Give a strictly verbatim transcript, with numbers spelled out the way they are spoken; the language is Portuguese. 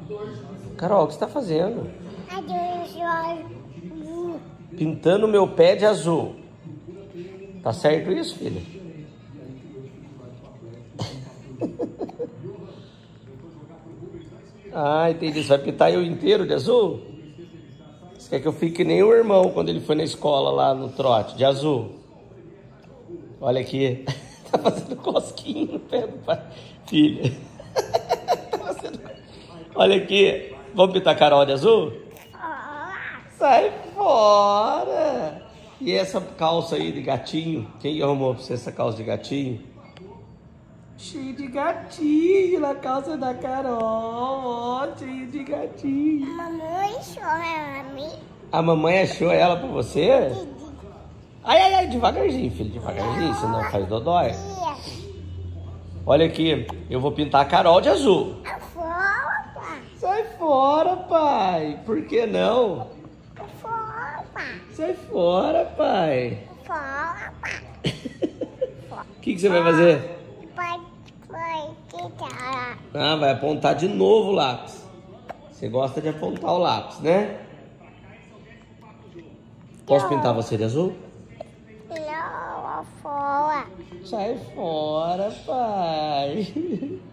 Carol, o que você tá fazendo? Pintando meu pé de azul. Tá certo isso, filha? Ah, entendi. Você vai pintar eu inteiro de azul? Você quer que eu fique que nem o irmão quando ele foi na escola lá no trote, de azul? Olha aqui. Tá fazendo cosquinha no pé do pai. Filha. Tá fazendo... Olha aqui. Vamos pintar a Carol de azul? Sai fora! E essa calça aí de gatinho? Quem arrumou pra você essa calça de gatinho? Cheio de gatinho na calça da Carol. Ó, cheio de gatinho. Mamãe achou ela a mim. A mamãe achou ela pra você? Ai, ai, ai, devagarzinho, filho, devagarzinho, senão faz dodói. Olha aqui, eu vou pintar a Carol de azul. Fora, pai. Sai fora, pai. Por que não? Fora, pai. Sai fora, pai. Fora, pai. O que, que você vai fazer? Pai, pai, que tá? Ah, vai apontar de novo o lápis. Você gosta de apontar o lápis, né? Posso pintar você de azul? Não, fora. Sai fora, pai.